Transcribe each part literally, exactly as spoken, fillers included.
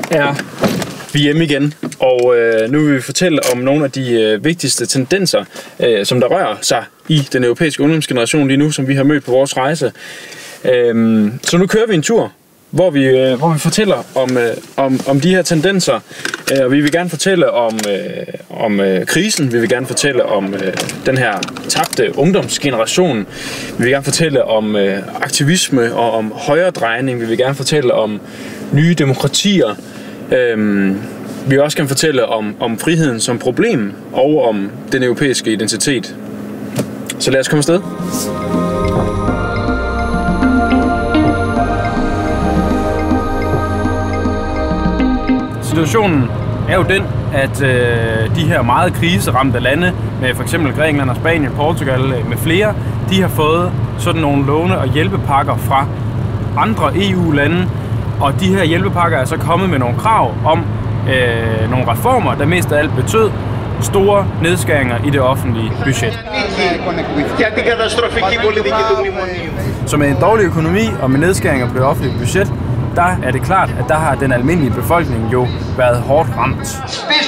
er vi hjemme igen, og øh, nu vil vi fortælle om nogle af de øh, vigtigste tendenser, øh, som der rører sig i den europæiske ungdomsgeneration lige nu, som vi har mødt på vores rejse. Øh, så nu kører vi en tur, hvor vi, øh, hvor vi fortæller om, øh, om, om de her tendenser, øh, og vi vil gerne fortælle om, øh, om øh, krisen, vi vil gerne fortælle om øh, den her tabte ungdomsgeneration, vi vil gerne fortælle om øh, aktivisme og om højredrejning, vi vil gerne fortælle om nye demokratier, øh, vi vil også gerne fortælle om, om friheden som problem og om den europæiske identitet. Så lad os komme afsted. Situationen er jo den, at øh, de her meget kriseramte lande, med f.eks. Grækenland og Spanien, Portugal med flere, de har fået sådan nogle låne- og hjælpepakker fra andre E U-lande, og de her hjælpepakker er så kommet med nogle krav om øh, nogle reformer, der mest af alt betød store nedskæringer i det offentlige budget. Så med en dårlig økonomi og med nedskæringer på det offentlige budget, der er det klart, at der har den almindelige befolkning jo været hårdt ramt.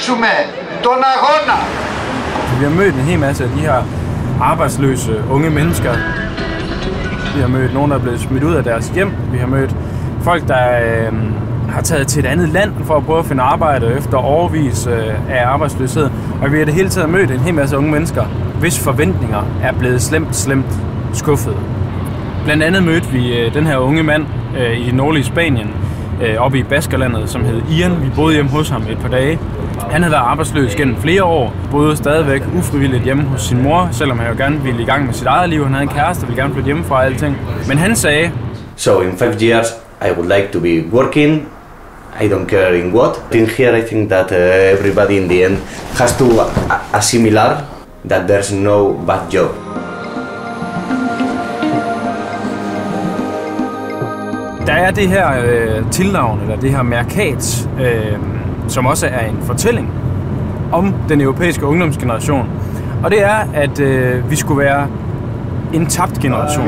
Vi har mødt en hel masse af de her arbejdsløse unge mennesker. Vi har mødt nogen, der er blevet smidt ud af deres hjem. Vi har mødt folk, der øh, har taget til et andet land for at prøve at finde arbejde efter årevis øh, af arbejdsløshed. Og vi har det hele taget mødt en hel masse unge mennesker, hvis forventninger er blevet slemt, slemt skuffet. Blandt andet mødte vi øh, den her unge mand øh, i det nordlige Spanien, øh, oppe i Baskerlandet, som hed Ian. Vi boede hjemme hos ham et par dage. Han havde været arbejdsløs gennem flere år, boede stadigvæk ufrivilligt hjemme hos sin mor, selvom han jo gerne ville i gang med sit eget liv. Han havde en kæreste og ville gerne flytte hjemmefra og alting. Men han sagde, so in five years I would like to be working. I don't care in what. In here I think that uh, everybody in the end has to assimilate that there's no bad job. Der er det her øh, tilnavn, eller det her mærkat, øh, som også er en fortælling om den europæiske ungdomsgeneration. Og det er, at øh, vi skulle være en tabt generation.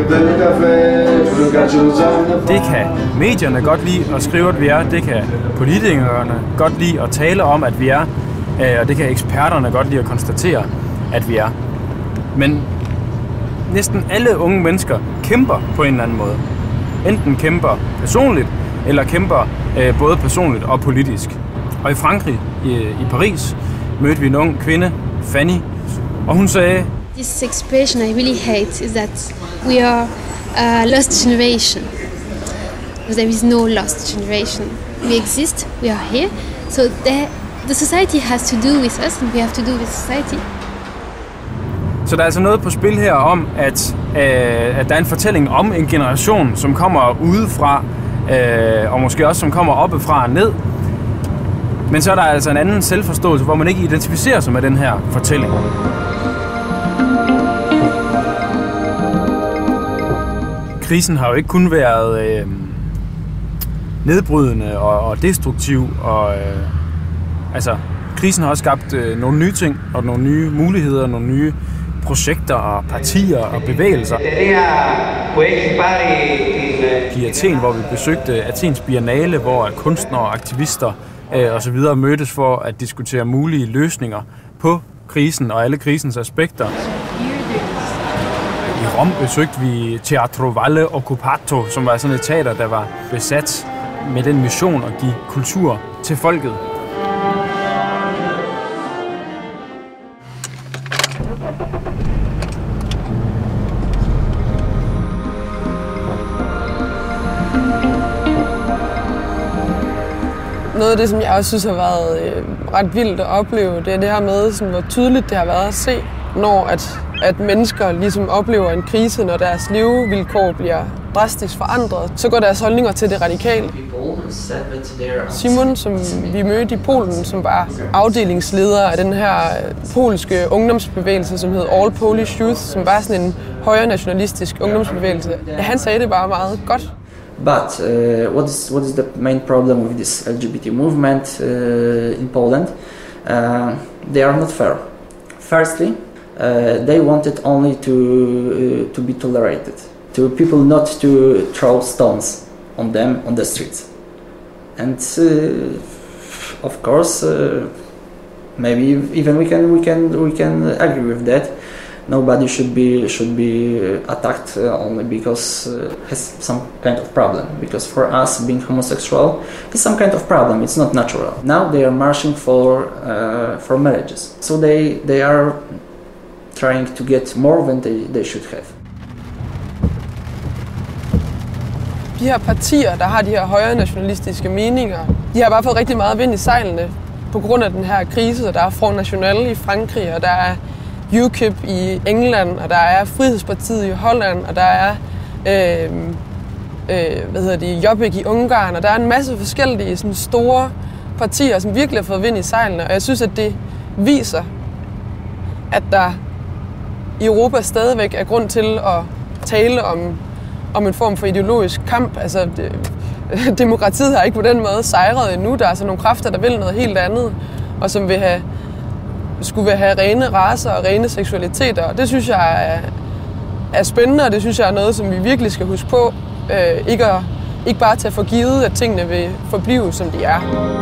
Det kan medierne godt lide at skrive, at vi er. Det kan politikerne godt lide at tale om, at vi er. Øh, og det kan eksperterne godt lide at konstatere, at vi er. Men næsten alle unge mennesker kæmper på en eller anden måde. Enten kæmper personligt, eller kæmper øh, både personligt og politisk. Og i Frankrig, i, i Paris, mødte vi en ung kvinde, Fanny, og hun sagde, this expression I really hate is that we are a lost generation. There is no lost generation. We exist, we are here, so the, the society has to do with us, and we have to do with society. Så der er altså noget på spil her om, at, øh, at der er en fortælling om en generation, som kommer udefra, øh, og måske også som kommer oppefra og ned. Men så er der altså en anden selvforståelse, hvor man ikke identificerer sig med den her fortælling. Krisen har jo ikke kun været øh, nedbrydende og, og destruktiv, og øh, altså krisen har også skabt øh, nogle nye ting og nogle nye muligheder, nogle nye projekter og partier og bevægelser. I Athen, hvor vi besøgte Athens Biennale, hvor kunstnere og aktivister øh, osv. mødtes for at diskutere mulige løsninger på krisen og alle krisens aspekter. I Rom besøgte vi Teatro Valle Occupato, som var sådan et teater, der var besat med den mission at give kultur til folket. Noget af det, som jeg også synes har været øh, ret vildt at opleve, det er det her med, sådan, hvor tydeligt det har været at se, når at, at mennesker ligesom oplever en krise, når deres levevilkår bliver drastisk forandret, så går deres holdninger til det radikale. Simon, som vi mødte i Polen, som var afdelingsleder af den her polske ungdomsbevægelse, som hed All Polish Youth, som var sådan en højre nationalistisk ungdomsbevægelse. Han sagde det bare meget godt. But uh, what is what is the main problem with this L G B T movement uh, in Poland? Uh, they are not fair. Firstly, uh, they wanted only to uh, to be tolerated, to people not to throw stones on them on the streets, and uh, of course, uh, maybe even we can we can we can agree with that. Nobody should be should be attacked uh, only because uh, has some kind of problem. Because for us, being homosexual is some kind of problem. It's not natural. Now they are marching for uh, for marriages. So they they are trying to get more than they, they should have. De her partier, der har de her højre nationalistiske meninger, de har bare fået rigtig meget vind i sejlene på grund af den her krise. Der er Front National i Frankrig, og der er U K I P i England, og der er Frihedspartiet i Holland, og der er øh, øh, hvad hedder det, Jobbik i Ungarn, og der er en masse forskellige sådan store partier, som virkelig har fået vind i sejlene. Og jeg synes, at det viser, at der i Europa stadigvæk er grund til at tale om, om en form for ideologisk kamp. Altså, det, demokratiet har ikke på den måde sejret endnu. Der er altså nogle kræfter, der vil noget helt andet, og som vil have skulle vil have rene racer og rene seksualiteter. Og det synes jeg er, er spændende, og det synes jeg er noget, som vi virkelig skal huske på. Øh, ikke, at, ikke bare tage for givet, at tingene vil forblive, som de er.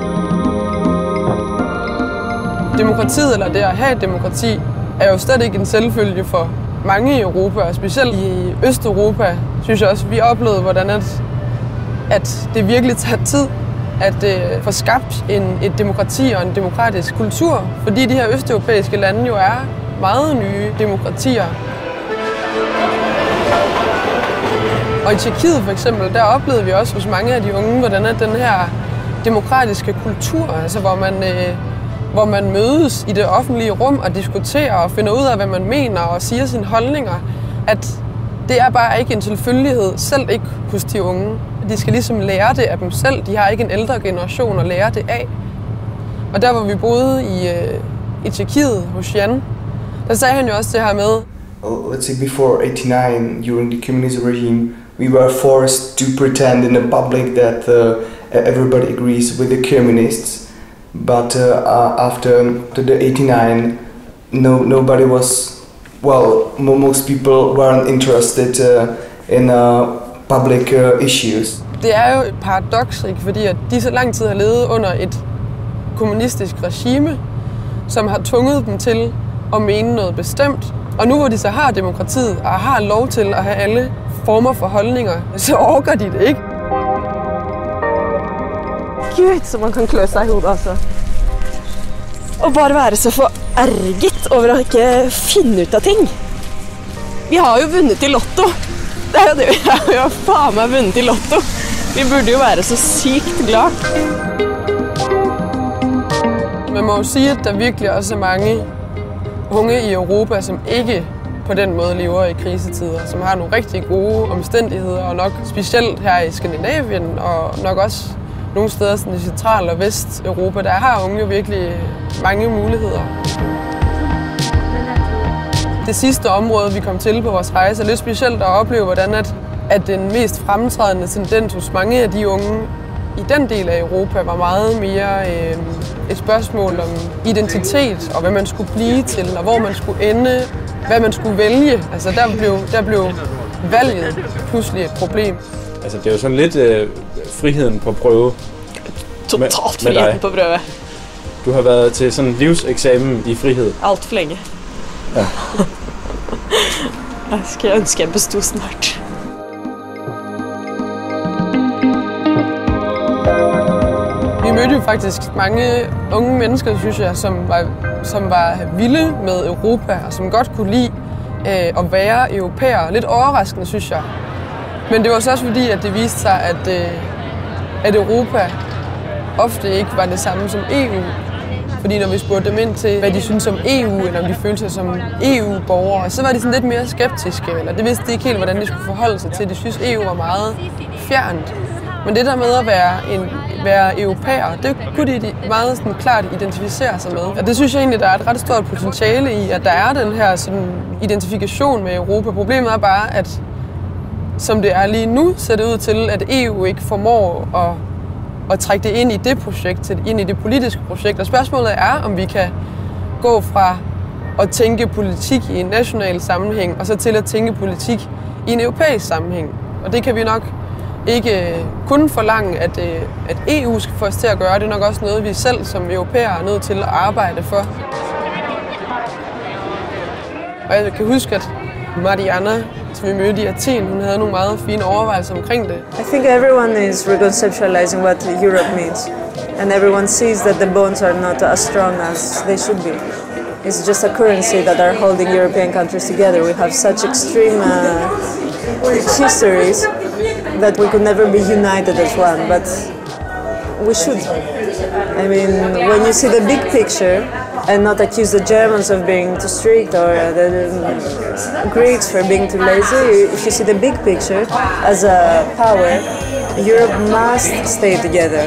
Demokratiet, eller det at have et demokrati, er jo slet ikke en selvfølge for mange i Europa, og specielt i Østeuropa, synes jeg også, vi oplevede, hvordan at, at det virkelig tager tid at øh, få skabt en, et demokrati og en demokratisk kultur, fordi de her østeuropæiske lande jo er meget nye demokratier. Og i Tjekkiet for eksempel, der oplevede vi også hos mange af de unge, hvordan er den her demokratiske kultur, altså hvor man, øh, hvor man mødes i det offentlige rum og diskuterer og finder ud af, hvad man mener og siger sine holdninger, at det er bare ikke en selvfølgelighed, selv ikke hos de unge. De skal ligesom lære det af dem selv. De har ikke en ældre generation at lære det af. Og der, hvor vi boede i, øh, i Tjekkiet hos Jan, der sagde han jo også det her med, oh, let's say before eighty-nine, during the communist regime, we were forced to pretend in the public that uh, everybody agrees with the communists. But uh, after the eighty-nine, no, nobody was, well, most people weren't interested uh, in uh, public uh, issues. Det er jo et paradoks, ikke? Fordi at de så lang tid har levet under et kommunistisk regime, som har tvunget dem til at mene noget bestemt. Og nu hvor de så har demokratiet og har lov til at have alle former for holdninger, så orker de det ikke. Gud, så man kan klø sig i hovedet, altså. Og bare være så forærget over at ikke finde ut af ting. Vi har jo vundet i lotto. Det er jo det, vi har jo faen meg vunnet i lotto. Vi burde jo være så sygt glad. Man må jo sige, at der virkelig også er mange unge i Europa, som ikke på den måde lever i krisetider, som har nogle rigtig gode omstændigheder, og nok specielt her i Skandinavien, og nok også nogle steder sådan i Central- og Vesteuropa, der har unge jo virkelig mange muligheder. Det sidste område, vi kom til på vores rejse, er lidt specielt at opleve, hvordan at, at den mest fremtrædende tendens hos mange af de unge i den del af Europa var meget mere øh, et spørgsmål om identitet og hvad man skulle blive til, og hvor man skulle ende, hvad man skulle vælge. Altså der blev, der blev valget pludselig et problem. Altså det er jo sådan lidt øh, friheden på prøve. Totalt friheden på prøve. Du har været til sådan en livseksamen i frihed. Alt for længe. Ja. Jeg skal ønske, jeg bestod snart. Vi mødte jo faktisk mange unge mennesker, synes jeg, som var, som var vilde med Europa, og som godt kunne lide øh, at være europæer. Lidt overraskende, synes jeg. Men det var også fordi, at det viste sig, at, øh, at Europa ofte ikke var det samme som E U. Fordi når vi spurgte dem ind til, hvad de synes om E U, eller om de følte sig som E U-borgere, så var de sådan lidt mere skeptiske, eller det vidste de ikke helt, hvordan de skulle forholde sig til. De synes, E U var meget fjernt. Men det der med at være, en, være europæer, det kunne de meget sådan klart identificere sig med. Og det synes jeg egentlig, der er et ret stort potentiale i, at der er den her sådan, identifikation med Europa. Problemet er bare, at som det er lige nu, ser det ud til, at E U ikke formår at og trække det ind i det projekt, ind i det politiske projekt. Og spørgsmålet er, om vi kan gå fra at tænke politik i en national sammenhæng, og så til at tænke politik i en europæisk sammenhæng. Og det kan vi nok ikke kun forlange, at, at E U skal få os til at gøre. Det er nok også noget, vi selv som europæere er nødt til at arbejde for. Og jeg kan huske, at Mariana, som vi mødte i Athen, hun havde nogle meget fine overvejelser omkring det. I think everyone is reconceptualizing what Europe means. And everyone sees that the bonds are not as strong as they should be. It's just a currency that are holding European countries together. We have such extreme uh, histories that we could never be united as one, but we should. I mean, when you see the big picture and not accuse the Germans of being too strict or the Greeks for being too lazy, if you see the big picture as a power, Europe must stay together.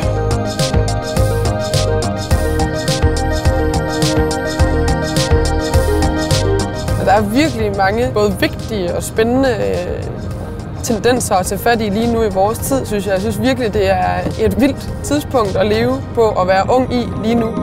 Der er virkelig mange både vigtige og spændende øh, tendenser at tage fat i lige nu i vores tid, synes jeg. Jeg synes virkelig, det er et vildt tidspunkt at leve på og være ung i lige nu.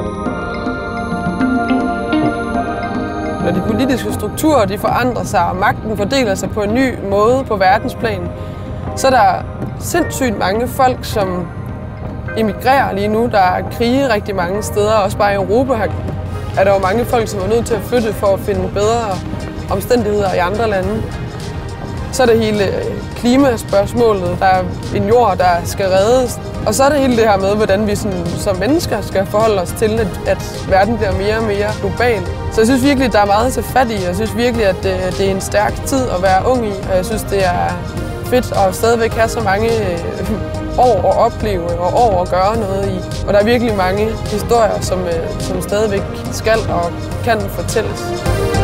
Når de politiske strukturer de forandrer sig, og magten fordeler sig på en ny måde på verdensplan, så er der sindssygt mange folk, som emigrerer lige nu. Der er krige rigtig mange steder, også bare i Europa her er der jo mange folk, som er nødt til at flytte for at finde bedre omstændigheder i andre lande. Så er det hele klimaspørgsmålet, der er en jord, der skal reddes. Og så er det hele det her med, hvordan vi sådan, som mennesker skal forholde os til, at, at verden bliver mere og mere global. Så jeg synes virkelig, at der er meget at tage fat i. Jeg synes virkelig, at det, det er en stærk tid at være ung i. Og jeg synes, det er fedt at stadigvæk have så mange år at opleve og år at gøre noget i. Og der er virkelig mange historier, som, som stadigvæk skal og kan fortælles.